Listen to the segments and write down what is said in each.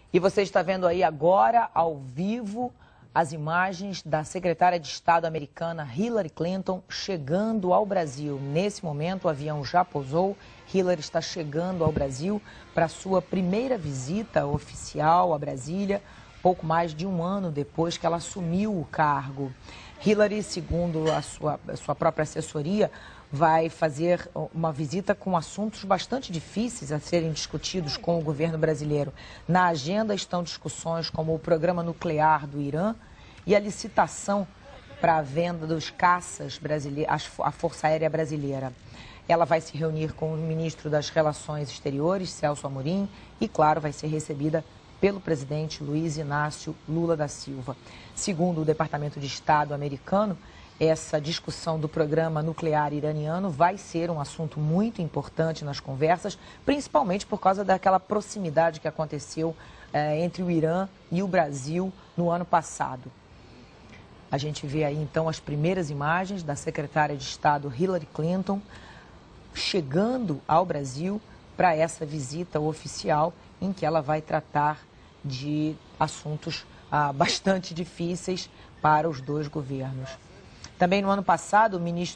E você está vendo aí agora, ao vivo, as imagens da secretária de Estado americana Hillary Clinton chegando ao Brasil. Nesse momento, o avião já pousou. Hillary está chegando ao Brasil para sua primeira visita oficial a Brasília, pouco mais de um ano depois que ela assumiu o cargo. Hillary, segundo a sua própria assessoria, vai fazer uma visita com assuntos bastante difíceis a serem discutidos com o governo brasileiro. Na agenda estão discussões como o programa nuclear do Irã e a licitação para a venda dos caças brasileiros, a Força Aérea Brasileira. Ela vai se reunir com o ministro das Relações Exteriores, Celso Amorim, e, claro, vai ser recebida pelo presidente Luiz Inácio Lula da Silva. Segundo o Departamento de Estado americano, essa discussão do programa nuclear iraniano vai ser um assunto muito importante nas conversas, principalmente por causa daquela proximidade que aconteceu entre o Irã e o Brasil no ano passado. A gente vê aí, então, as primeiras imagens da secretária de Estado Hillary Clinton chegando ao Brasil para essa visita oficial em que ela vai tratar de assuntos bastante difíceis para os dois governos. Também no ano passado,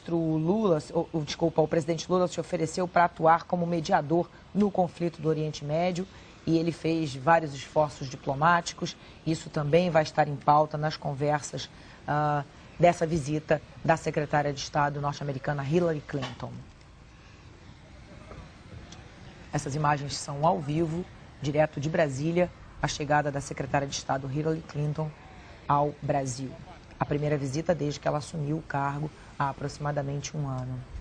o presidente Lula se ofereceu para atuar como mediador no conflito do Oriente Médio e ele fez vários esforços diplomáticos. Isso também vai estar em pauta nas conversas dessa visita da secretária de Estado norte-americana Hillary Clinton. Essas imagens são ao vivo, direto de Brasília, a chegada da secretária de Estado Hillary Clinton ao Brasil. A primeira visita desde que ela assumiu o cargo há aproximadamente um ano.